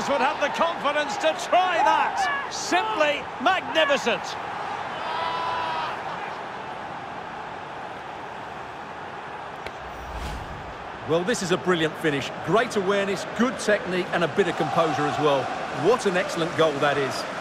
players would have the confidence to try that. Simply magnificent. Well, this is a brilliant finish. Great awareness, good technique and a bit of composure as well. What an excellent goal that is.